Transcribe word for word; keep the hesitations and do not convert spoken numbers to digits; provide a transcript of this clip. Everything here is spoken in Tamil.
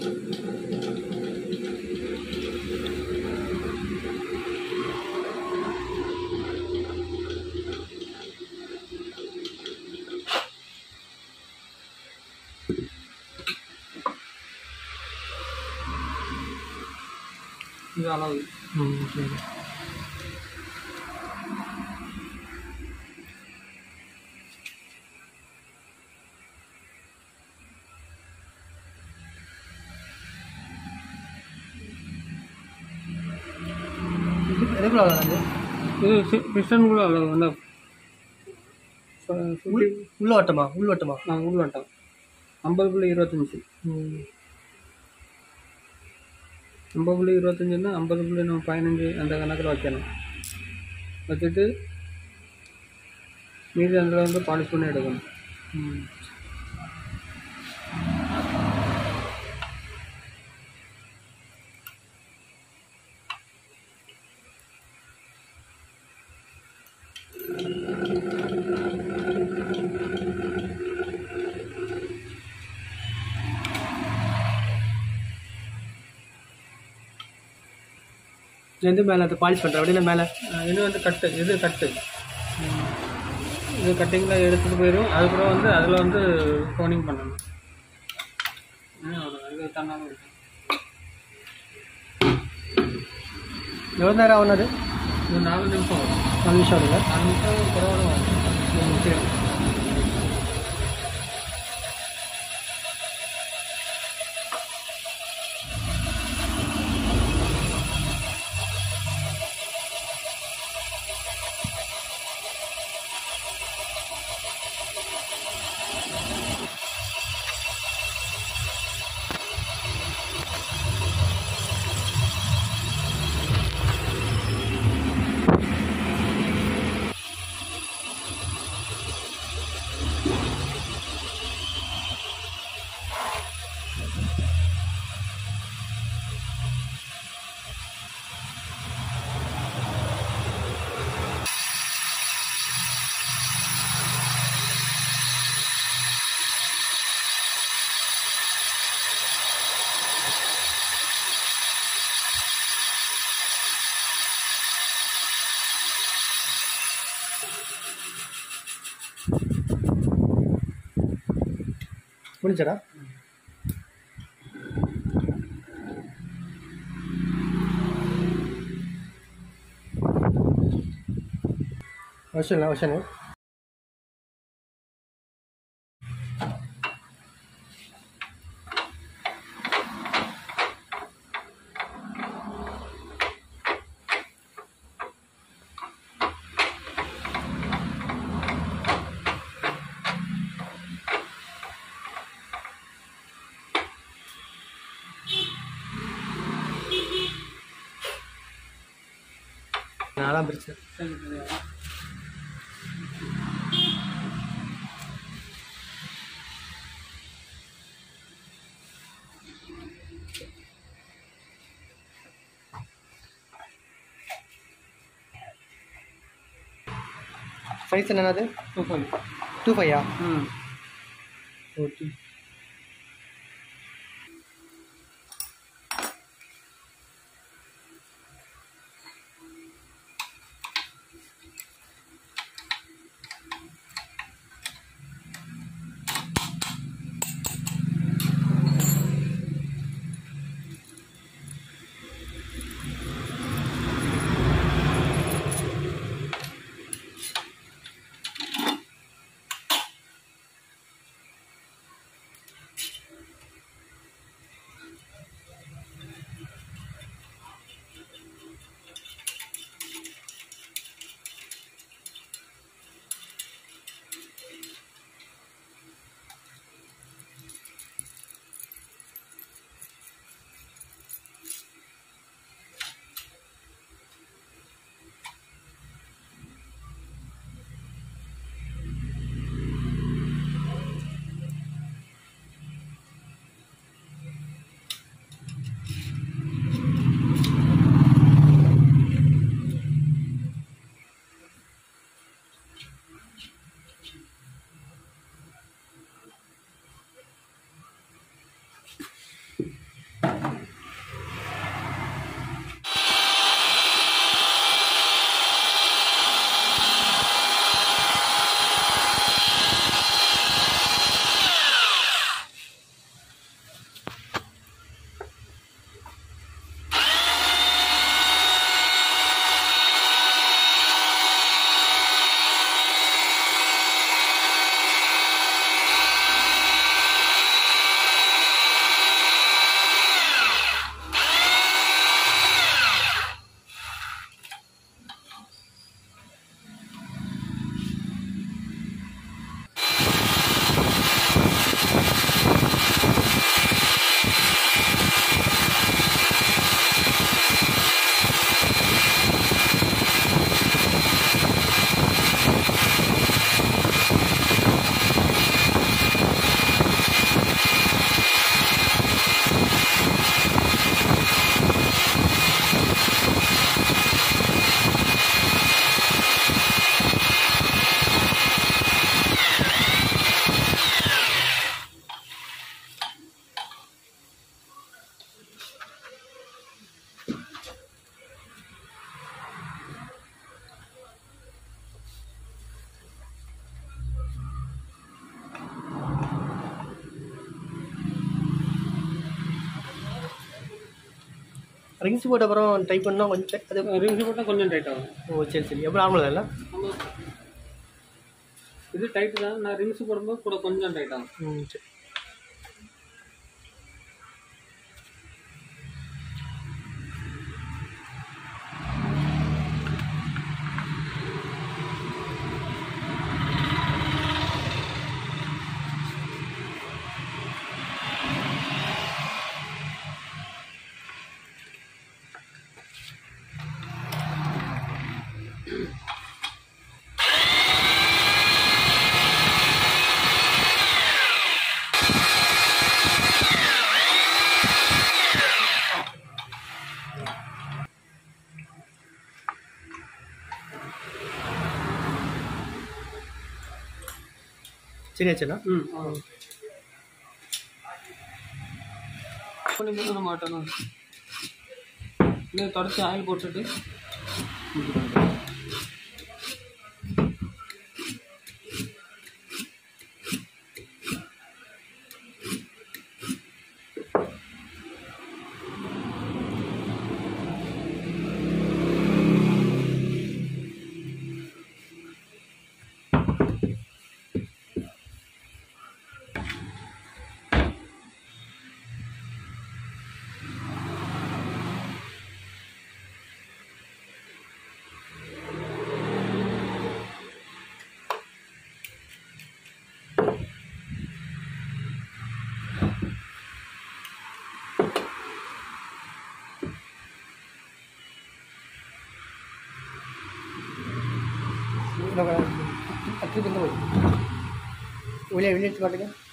இது அளவு. ம் சரி. எதுக்குள்ள அளவு? இது பிஸ்டனுக்குள்ள அளவு அந்த உள்ள வட்டமா? உள் வட்டமா? ஆ உள் வட்டம் ஐம்பது புள்ளி இருபத்தஞ்சி. ம் ஐம்பது புள்ளி இருபத்தஞ்சுன்னா ஐம்பது புள்ளி நம்ம பதினஞ்சு அந்த கணக்கில் வைக்கணும். வச்சுட்டு மீதி அதில் வந்து பாலிஷ் பண்ணி எடுக்கணும். ம் எந்த மேலே அதை பாலிஷ் பண்ணுறேன் அப்படின்னா மேலே இது வந்து கட்டு, இது கட்டு, இது கட்டிங்கில் எடுத்துகிட்டு போயிடும். அதுக்கப்புறம் வந்து அதில் வந்து கோனிங் பண்ணணும். இது தன்னாலும் இருக்கும். எவ்வளோ நேரம் ஆகுனது? இது நாலு நிமிஷம் வரும். நாலு நிமிஷம் ஆகுங்க. நாலு நிமிஷம் குறைவாக வரும். சரி. முடிஞ்சடா. வசன வசன நாலாம் பிரிச்சு சைஸ் என்னது? Two five. டூ ஃபைவா? ம் ஓகே. ரிங்ஸ் போட்ட அப்புறம் டைப் பண்ணால் கொஞ்சம் அது ரிங்ஸ் போட்டால் கொஞ்சம் டைட் ஆகும். ஓ சரி சரி எப்போ நார்மல் இல்லை நம்ம இது டைட்டு தான். நான் ரிங்ஸ் போடும்போது கூட கொஞ்சம் டைட் ஆகும். ம் சரி. சரியாச்சுண்ணா? ம் பண்ணி போட்டு மாட்டணும். இல்லை தொடச்சி ஆயில் போட்டுட்டு अट्री बंद हो विलेज विलेज काटेगा